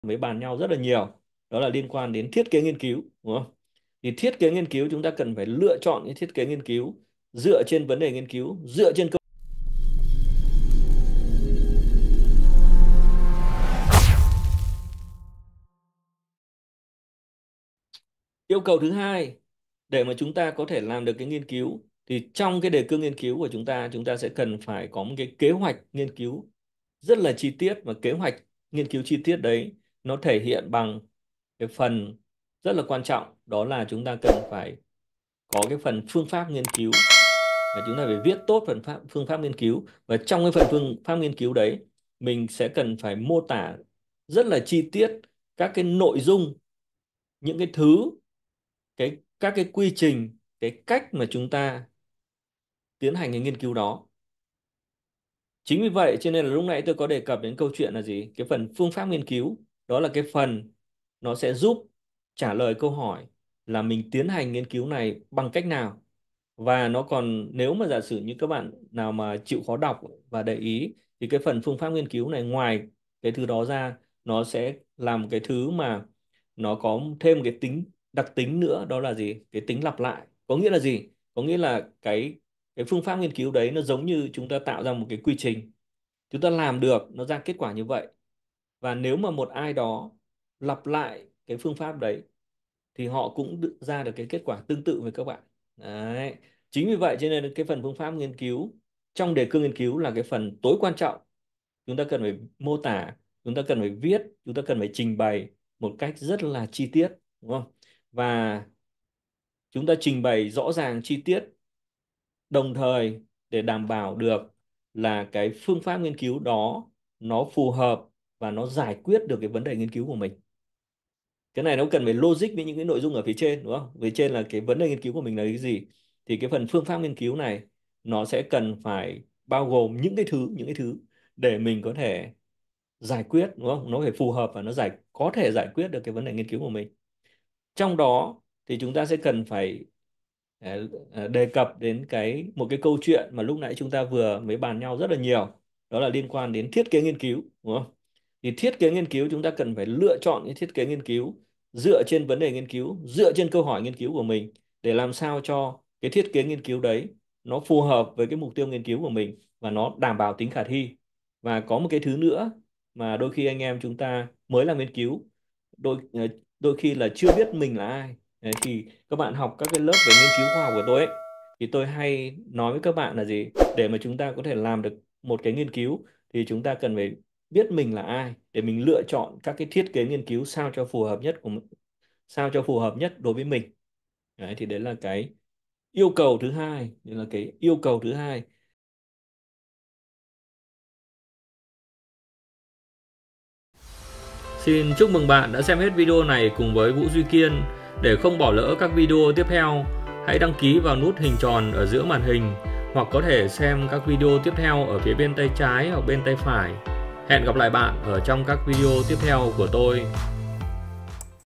mới bàn nhau rất là nhiều, đó là liên quan đến thiết kế nghiên cứu, đúng không? Thì thiết kế nghiên cứu chúng ta cần phải lựa chọn cái thiết kế nghiên cứu dựa trên vấn đề nghiên cứu, dựa trên yêu cầu thứ hai. Để mà chúng ta có thể làm được cái nghiên cứu thì trong cái đề cương nghiên cứu của chúng ta sẽ cần phải có một cái kế hoạch nghiên cứu rất là chi tiết, và kế hoạch nghiên cứu chi tiết đấy nó thể hiện bằng cái phần rất là quan trọng, đó là chúng ta cần phải có cái phần phương pháp nghiên cứu. Và chúng ta phải viết tốt phương pháp nghiên cứu, và trong cái phần phương pháp nghiên cứu đấy mình sẽ cần phải mô tả rất là chi tiết các cái nội dung, những cái thứ, các cái quy trình, cái cách mà chúng ta tiến hành cái nghiên cứu đó. Chính vì vậy cho nên là lúc nãy tôi có đề cập đến câu chuyện là gì? Cái phần phương pháp nghiên cứu, đó là cái phần nó sẽ giúp trả lời câu hỏi là mình tiến hành nghiên cứu này bằng cách nào. Và nó còn, nếu mà giả sử như các bạn nào mà chịu khó đọc và để ý, thì cái phần phương pháp nghiên cứu này ngoài cái thứ đó ra, nó sẽ làm cái thứ mà nó có thêm cái đặc tính nữa, đó là gì? Cái tính lặp lại. Có nghĩa là gì? Có nghĩa là cái phương pháp nghiên cứu đấy nó giống như chúng ta tạo ra một cái quy trình, chúng ta làm được nó ra kết quả như vậy, và nếu mà một ai đó lặp lại cái phương pháp đấy thì họ cũng ra được cái kết quả tương tự với các bạn. Đấy. Chính vì vậy cho nên cái phần phương pháp nghiên cứu trong đề cương nghiên cứu là cái phần tối quan trọng. Chúng ta cần phải mô tả, chúng ta cần phải viết, chúng ta cần phải trình bày một cách rất là chi tiết, đúng không? Và chúng ta trình bày rõ ràng chi tiết, đồng thời để đảm bảo được là cái phương pháp nghiên cứu đó nó phù hợp và nó giải quyết được cái vấn đề nghiên cứu của mình. Cái này nó cần phải logic với những cái nội dung ở phía trên, đúng không? Phía trên là cái vấn đề nghiên cứu của mình là cái gì, thì cái phần phương pháp nghiên cứu này nó sẽ cần phải bao gồm những cái thứ để mình có thể giải quyết, đúng không? Nó phải phù hợp và nó có thể giải quyết được cái vấn đề nghiên cứu của mình. Trong đó thì chúng ta sẽ cần phải đề cập đến một cái câu chuyện mà lúc nãy chúng ta vừa mới bàn nhau rất là nhiều, đó là liên quan đến thiết kế nghiên cứu, đúng không? Thì thiết kế nghiên cứu chúng ta cần phải lựa chọn cái thiết kế nghiên cứu dựa trên vấn đề nghiên cứu, dựa trên câu hỏi nghiên cứu của mình, để làm sao cho cái thiết kế nghiên cứu đấy nó phù hợp với cái mục tiêu nghiên cứu của mình và nó đảm bảo tính khả thi. Và có một cái thứ nữa mà đôi khi anh em chúng ta mới làm nghiên cứu, đôi khi là chưa biết mình là ai. Đấy, thì các bạn học các cái lớp về nghiên cứu khoa học của tôi ấy, thì tôi hay nói với các bạn là gì? Để mà chúng ta có thể làm được một cái nghiên cứu thì chúng ta cần phải biết mình là ai, để mình lựa chọn các cái thiết kế nghiên cứu sao cho phù hợp nhất đối với mình. Đấy, thì đấy là cái yêu cầu thứ hai, đây là cái yêu cầu thứ hai. Xin chúc mừng bạn đã xem hết video này cùng với Vũ Duy Kiên. Để không bỏ lỡ các video tiếp theo, hãy đăng ký vào nút hình tròn ở giữa màn hình, hoặc có thể xem các video tiếp theo ở phía bên tay trái hoặc bên tay phải. Hẹn gặp lại bạn ở trong các video tiếp theo của tôi.